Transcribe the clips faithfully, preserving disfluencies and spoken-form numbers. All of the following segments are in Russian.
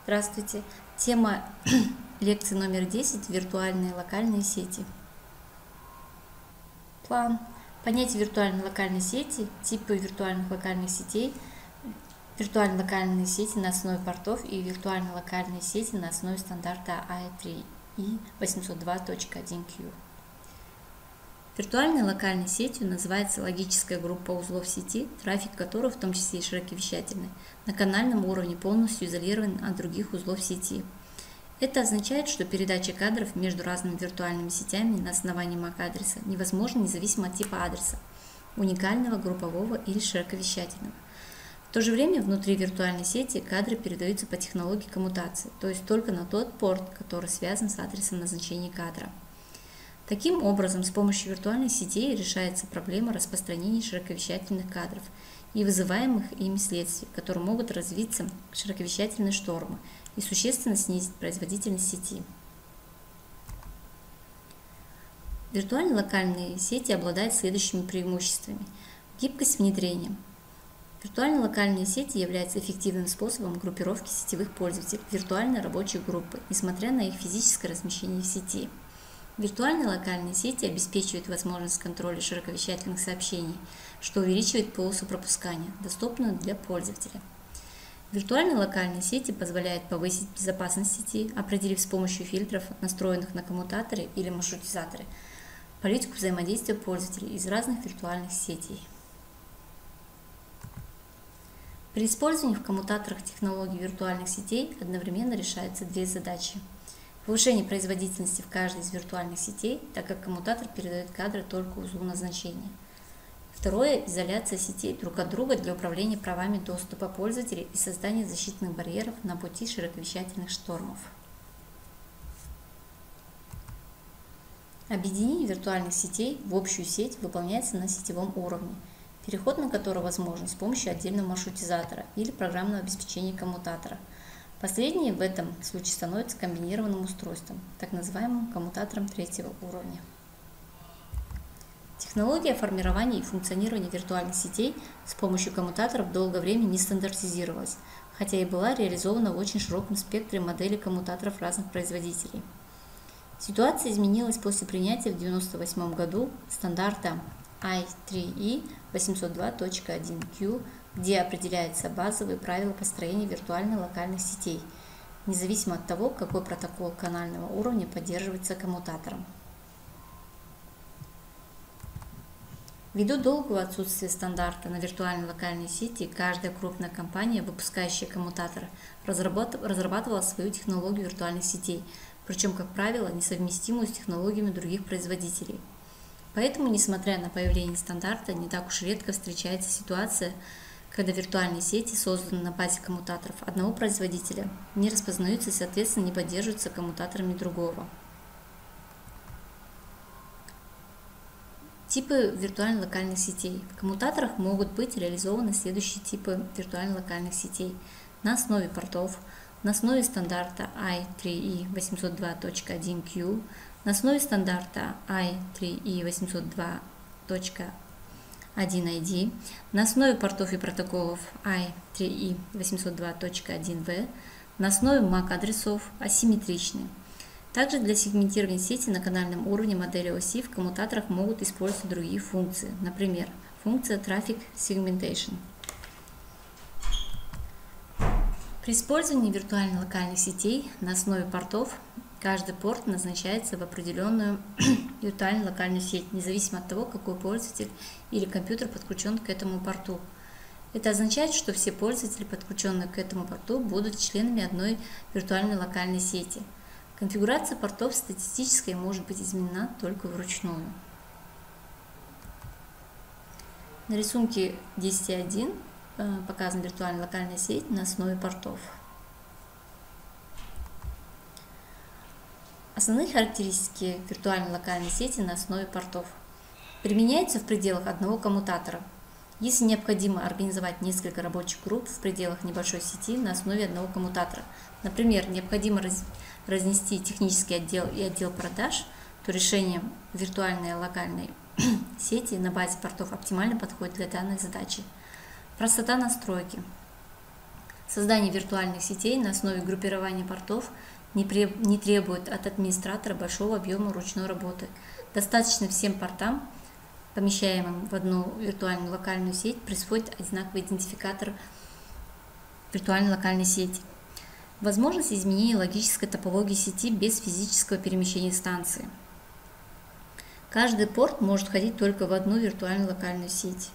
Здравствуйте! Тема лекции номер десять – виртуальные локальные сети. План. Понятие виртуальной локальной сети, типы виртуальных локальных сетей, виртуальные локальные сети на основе портов и виртуальные локальные сети на основе стандарта ай три и восемьсот два точка один кью. Виртуальной локальной сетью называется логическая группа узлов сети, трафик которой, в том числе и широковещательный, на канальном уровне полностью изолирован от других узлов сети. Это означает, что передача кадров между разными виртуальными сетями на основании эм эй си-адреса невозможна независимо от типа адреса – уникального, группового или широковещательного. В то же время внутри виртуальной сети кадры передаются по технологии коммутации, то есть только на тот порт, который связан с адресом назначения кадра. Таким образом, с помощью виртуальных сетей решается проблема распространения широковещательных кадров и вызываемых ими следствий, которые могут развиться в широковещательные штормы и существенно снизить производительность сети. Виртуальные локальные сети обладают следующими преимуществами. Гибкость внедрения. Виртуальные локальные сети являются эффективным способом группировки сетевых пользователей в виртуальной рабочей группы, несмотря на их физическое размещение в сети. Виртуальные локальные сети обеспечивают возможность контроля широковещательных сообщений, что увеличивает полосу пропускания, доступную для пользователя. Виртуальные локальные сети позволяют повысить безопасность сети, определив с помощью фильтров, настроенных на коммутаторы или маршрутизаторы, политику взаимодействия пользователей из разных виртуальных сетей. При использовании в коммутаторах технологий виртуальных сетей одновременно решаются две задачи. Повышение производительности в каждой из виртуальных сетей, так как коммутатор передает кадры только узлу назначения. Второе – изоляция сетей друг от друга для управления правами доступа пользователей и создания защитных барьеров на пути широковещательных штормов. Объединение виртуальных сетей в общую сеть выполняется на сетевом уровне, переход на который возможен с помощью отдельного маршрутизатора или программного обеспечения коммутатора. Последнее в этом случае становится комбинированным устройством, так называемым коммутатором третьего уровня. Технология формирования и функционирования виртуальных сетей с помощью коммутаторов долгое время не стандартизировалась, хотя и была реализована в очень широком спектре моделей коммутаторов разных производителей. Ситуация изменилась после принятия в девяносто восьмом году стандарта ай три и восемьсот два точка один кью, где определяются базовые правила построения виртуальных локальных сетей, независимо от того, какой протокол канального уровня поддерживается коммутатором. Ввиду долгого отсутствия стандарта на виртуальной локальной сети, каждая крупная компания, выпускающая коммутаторы, разрабатывала свою технологию виртуальных сетей, причем, как правило, несовместимую с технологиями других производителей. Поэтому, несмотря на появление стандарта, не так уж редко встречается ситуация, когда виртуальные сети, созданные на базе коммутаторов одного производителя, не распознаются и, соответственно, не поддерживаются коммутаторами другого. Типы виртуальных локальных сетей. В коммутаторах могут быть реализованы следующие типы виртуальных локальных сетей на основе портов, на основе стандарта ай три и восемьсот два точка один кью, на основе стандарта ай три и восемьсот два точка один ай ди, на основе портов и протоколов ай три и восемьсот два точка один ви, на основе эм эй си-адресов асимметричны. Также для сегментирования сети на канальном уровне модели о си в коммутаторах могут использоваться другие функции, например, функция Traffic Segmentation. При использовании виртуальных локальных сетей на основе портов каждый порт назначается в определенную виртуальную локальную сеть, независимо от того, какой пользователь или компьютер подключен к этому порту. Это означает, что все пользователи, подключенные к этому порту, будут членами одной виртуальной локальной сети. Конфигурация портов статистически может быть изменена только вручную. На рисунке десять точка один показана виртуальная локальная сеть на основе портов. Основные характеристики виртуальной локальной сети на основе портов. Применяются в пределах одного коммутатора. Если необходимо организовать несколько рабочих групп в пределах небольшой сети на основе одного коммутатора, например, необходимо раз, разнести технический отдел и отдел продаж, то решение виртуальной локальной сети на базе портов оптимально подходит для данной задачи. Простота настройки. Создание виртуальных сетей на основе группирования портов не требует от администратора большого объема ручной работы. Достаточно всем портам, помещаемым в одну виртуальную локальную сеть, присвоить одинаковый идентификатор виртуальной локальной сети. Возможность изменения логической топологии сети без физического перемещения станции. Каждый порт может входить только в одну виртуальную локальную сеть.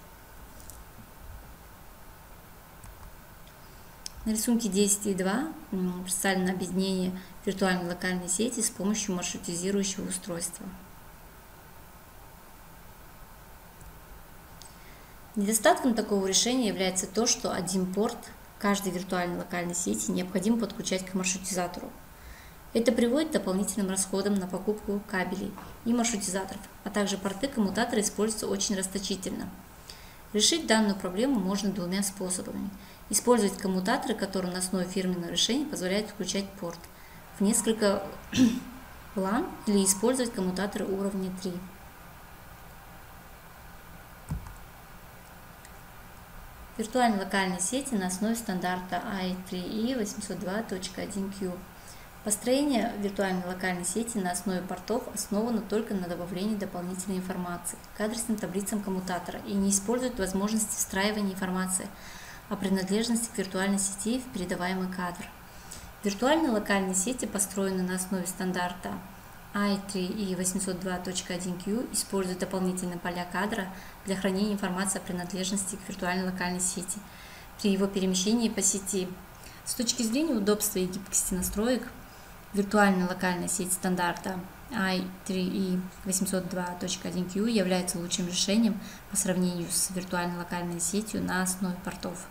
На рисунке десять и два представлено объединение виртуальной локальной сети с помощью маршрутизирующего устройства. Недостатком такого решения является то, что один порт каждой виртуальной локальной сети необходимо подключать к маршрутизатору. Это приводит к дополнительным расходам на покупку кабелей и маршрутизаторов, а также порты коммутатора используются очень расточительно. Решить данную проблему можно двумя способами. Использовать коммутаторы, которые на основе фирменного решения позволяют включать порт в несколько лан, или использовать коммутаторы уровня три. Виртуальные локальные сети на основе стандарта ай три и восемьсот два точка один кью. Построение виртуальной локальной сети на основе портов основано только на добавлении дополнительной информации к адресным таблицам коммутатора и не использует возможности встраивания информации о принадлежности к виртуальной сети в передаваемый кадр. Виртуальные локальные сети, построенные на основе стандарта ай три и восемьсот два точка один кью, используют дополнительные поля кадра для хранения информации о принадлежности к виртуальной локальной сети при его перемещении по сети. С точки зрения удобства и гибкости настроек, виртуальная локальная сеть стандарта ай три и восемьсот два точка один кью является лучшим решением по сравнению с виртуальной локальной сетью на основе портов.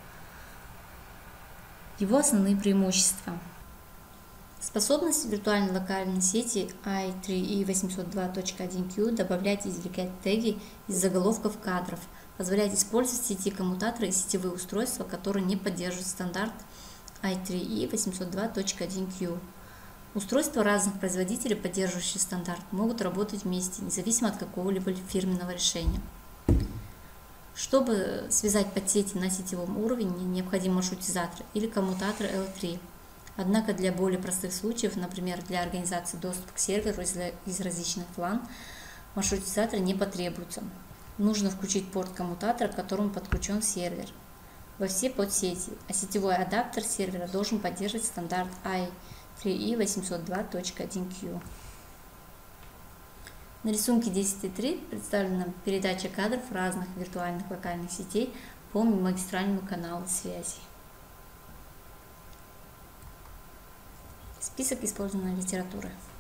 Его основные преимущества. Способность виртуальной локальной сети ай три и восемьсот два точка один кью добавлять и извлекать теги из заголовков кадров, позволяет использовать сети коммутаторы и сетевые устройства, которые не поддерживают стандарт ай три и восемьсот два точка один кью. Устройства разных производителей, поддерживающие стандарт, могут работать вместе, независимо от какого-либо фирменного решения. Чтобы связать подсети на сетевом уровне, необходим маршрутизатор или коммутатор эл три. Однако для более простых случаев, например, для организации доступа к серверу из, из различных лан, маршрутизатор не потребуется. Нужно включить порт коммутатора, к которому подключен сервер, во все подсети, а сетевой адаптер сервера должен поддерживать стандарт ай три и восемьсот два точка один кью. На рисунке десять и три представлена передача кадров разных виртуальных локальных сетей по магистральному каналу связи. Список использованной литературы.